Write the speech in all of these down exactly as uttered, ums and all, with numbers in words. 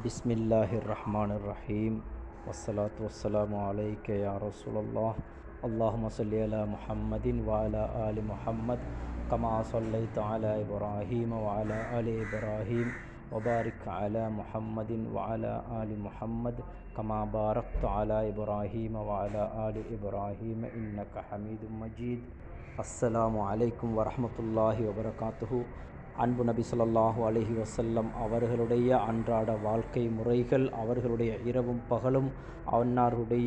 बिस्मिल्लाहिर्रहमानिर्रहीम वस्सलातु वस्सलामु अलैका या रसूलल्लाह अल्लाहुम्मा सल्लि अला मुहम्मदिन व अला आलि मुहम्मद कमा सल्लैता अला इब्राहीम व अला आलि इब्राहीम व बारिक अला मुहम्मदिन व अला आलि मुहम्मद कमा बारकता अला इब्राहीम व अला आलि इब्राहीम इन्नका हमीदुम मजीद। अस्सलामु अलैकुम வரஹ்மத்துல்லாஹி வபரகாத்துஹு. அன்பு நபி ஸல்லல்லாஹு அலைஹி வஸல்லம் அவர்களுடைய அன்றாட வாழ்க்கை முறைகள், அவர்களுடைய இரவும் பகலும், அன்னாருடைய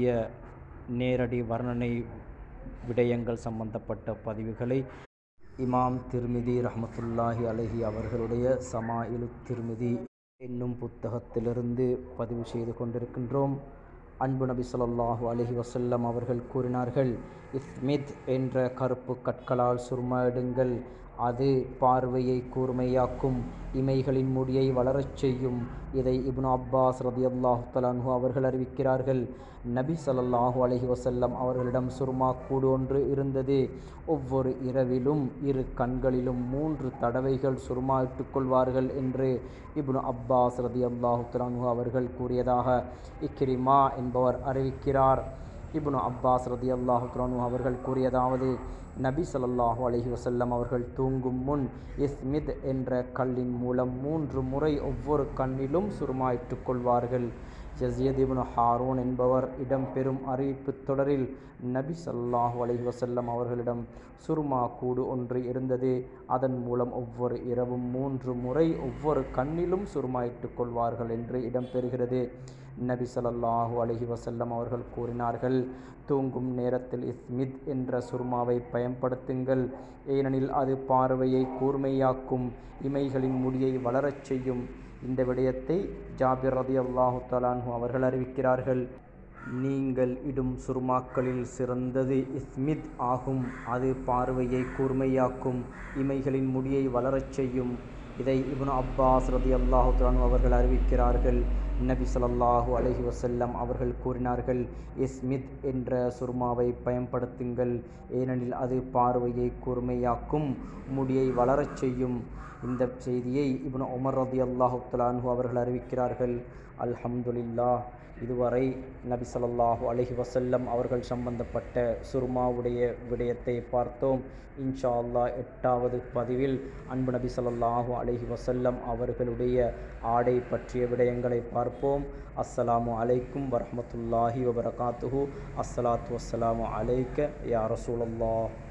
நேரடி வர்ணனை விடயங்கள் சம்பந்தப்பட்ட பதிவுகளை இமாம் திர்மிதி ரஹ்மத்துல்லாஹி அலைஹி அவர்களுடைய சமாயிலு திர்மிதி என்னும் புத்தகத்திலிருந்து பதிவு செய்து கொண்டிருக்கின்றோம். அன்பு நபி ஸல்லல்லாஹு அலைஹி வஸல்லம் அவர்கள் கூறினார்கள், இஸ்மித் என்ற கருப்பு கற்களால் சுர்மாயிடுங்கள், அது பார்வையை கூர்மையாக்கும், இமைகளின் முடியை வளரச் செய்யும். இதை இப்னு அப்பாஸ் ரலியல்லாஹு தஆலா அன்ஹு அவர்கள் அறிவிக்கிறார்கள். நபி ஸல்லல்லாஹு அலைஹி வஸல்லம் அவர்களிடம் சுர்மா கூடு ஒன்று இருந்தது. ஒவ்வொரு இரவிலும் இரு கண்களிலும் மூன்று தடவைகள் சுர்மா இட்டுக் கொள்வார்கள் என்று இப்னு அப்பாஸ் ரலியல்லாஹு தஆலா அன்ஹு அவர்கள் கூறியதாக இக்ரிமா என்பவர் அறிவிக்கிறார். இப்னு அப்பாஸ் ரலியல்லாஹு தஆலா அன்ஹு அவர்கள் கூறியதாவது, நபி ஸல்லல்லாஹு அலைஹி வஸல்லம் அவர்கள் தூங்கும் முன் இஸ்மித் என்ற கல்லின் மூலம் மூன்று முறை ஒவ்வொரு கண்ணிலும் சுர்மா இட்டுக் கொள்வார்கள். யஸீத் இப்னு ஹாரூன் என்பவர் இடம்பெறும் அறிவிப்பு தொடரில் நபி ஸல்லல்லாஹு அலைஹி வஸல்லம் அவர்களிடம் சுர்மா கூடு ஒன்று இருந்தது. அதன் மூலம் ஒவ்வொரு இரவும் மூன்று முறை ஒவ்வொரு கண்ணிலும் சுர்மா இட்டுக் கொள்வார்கள் என்று இடம்பெறுகிறது. நபி ஸல்லல்லாஹு அலைஹி வஸல்லம் அவர்கள் கூறினார்கள், தூங்கும் நேரத்தில் இஸ்மித் என்ற சுர்மாவை பயன்படுத்துங்கள், ஏனெனில் அது பார்வையை கூர்மையாக்கும், இமைகளின் முடியை வளரச் செய்யும். இந்த விடயத்தை ஜாபிர் ரலியல்லாஹு தஆலா அன்ஹு அவர்கள் அறிவிக்கிறார்கள். நீங்கள் இடும் சுர்மாக்களில் சிறந்தது இஸ்மித் ஆகும், அது பார்வையை கூர்மையாக்கும், இமைகளின் முடியை வளரச் செய்யும். இதை இப்னு அப்பாஸ் ரலியல்லாஹு தஆலா அன்ஹு அவர்கள் அறிவிக்கிறார்கள். நபி ஸல்லல்லாஹு அலைஹி வஸல்லம் அவர்கள் கூறினார்கள், இஸ்மித் என்ற சுர்மாவை பயன்படுத்துங்கள், ஏனெனில் அது பார்வையை கூர்மையாக்கும், முடியை வளரச் செய்யும். இந்த செய்தியை இப்னு உமர் ரலியல்லாஹு தஆலா அன்ஹு அவர்கள் அறிவிக்கிறார்கள். அல்ஹம்துலில்லாஹ், இதுவரை நபி ஸல்லல்லாஹு அலைஹி வஸல்லம் அவர்கள் சம்பந்தப்பட்ட சுர்மாவுடைய விடயத்தை பார்த்தோம். இன்ஷா அல்லாஹ் எட்டாவது பதிவில் அன்பு நபி ஸல்லல்லாஹு அலைஹி வஸல்லம் அவர்களுடைய ஆடை பற்றிய விடயங்களை பார்ப்போம். அஸ்ஸலாமு அலைக்கும் வரஹ்மத்துல்லாஹி வபரகாத்துஹு. அஸ்ஸலாத்து வஸ்ஸலாமு அலைக்க யா ரசூலல்லாஹ்.